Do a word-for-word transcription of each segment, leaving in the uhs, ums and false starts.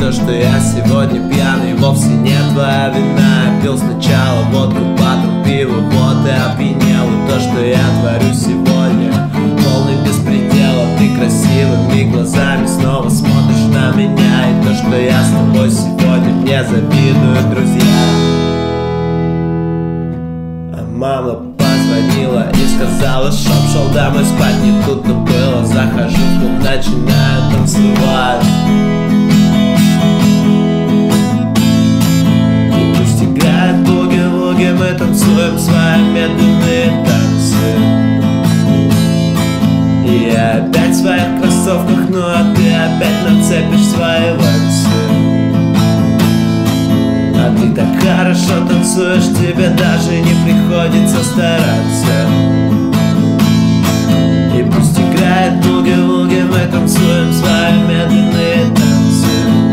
то, что я сегодня пьяный, вовсе не твоя вина. Я пил сначала водку, потом пиво, вот и опьянел. И то, что я творю сегодня, полный беспредел. А ты красивыми глазами снова смотришь на меня. И то, что я с тобой сегодня, мне завидуют друзья. А мама позвонила и сказала, чтоб шел домой спать. Не тут-то было, захожу в клуб, начинаю танцевать. И пусть играет буги-вуги, мы танцуем свои медленные танцы. И я опять в своих кроссовках, ну а ты опять нацепишь свои вансы. А ты так хорошо танцуешь, тебе даже не приходится стараться. И пусть играет буги-вуги, мы танцуем свои медленные танцы.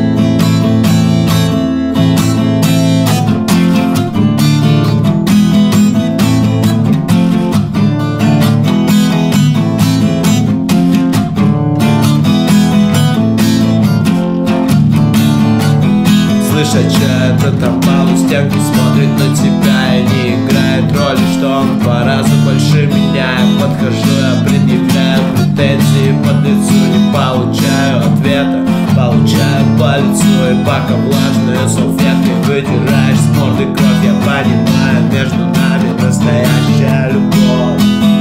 Слышать, что это там балу стенку смотрит на тебя и не играет роли, что он в два раза больше меня. Я подхожу, я предъявляю претензии под лицу, не получаю ответа, получаю по лицу. И пока влажные салфетки вытираешь с морды кровь, я понимаю, между нами настоящая любовь.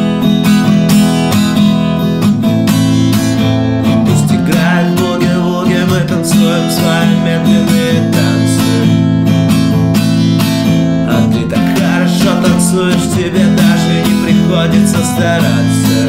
И пусть играет буги-вуги, мы танцуем свои медленные танцы. А ты так хорошо танцуешь, тебе даже не приходится стараться.